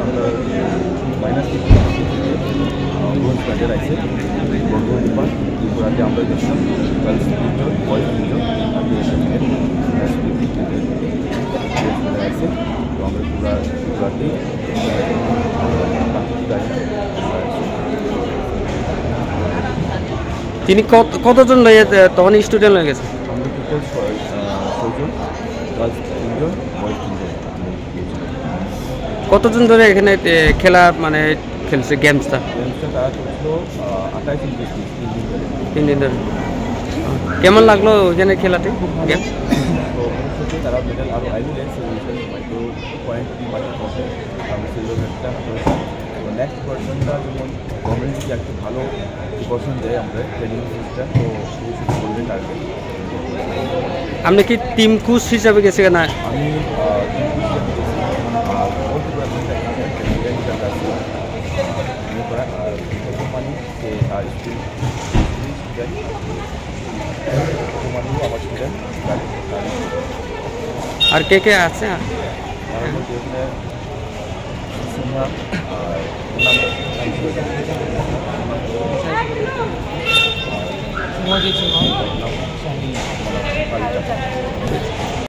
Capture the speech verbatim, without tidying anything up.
আমরা minus bronze medal আছে বর্ধমান ত্রিপুরাতে আমরা দেখলাম গার্লস তিনজন বয়েজ তিনজন আর আছে তো আমরা পুরা ত্রিপুরাতে তিনি কত কতজন লইয়া তখন স্টুডেন্ট হয়ে গেছে? আমরা টোটাল ছয়জন গার্লস তিনজন বয়েজ তিনজন। কতজন ধরে এখানে খেলা মানে খেলছে গেমসটা? গেমসটা তারা চলছিল আঠাইশ উনত্রিশ তিন দিন ধরে। তিন দিন ধরে কেমন লাগলো ওইখানে খেলাতে গেম? তো ভবিষ্যতে তারা মেডেল আরও আইলে মাইক্রো পয়েন্ট মাইক্রো করবে আমি সিলভার মেডেলটা করেছি। তো নেক্সট পার্সনটা যেমন গভর্নমেন্ট যদি একটু ভালো প্রিকশন দেয় আমরা ট্রেনিং সিস্টেম তো ভবিষ্যতে বলবে টার্গেট। আপনি কি টিম কোচ হিসাবে গেছে না? আমি আর ওই ডিপার্টমেন্টটা আছে করা আর মানি সে আর স্কুল স্টুডেন্ট মানি আমার স্টুডেন্ট আর কে কে আছে? আর মধ্যে এখানে সিনহা আর অন্যান্য Semua dia cuma.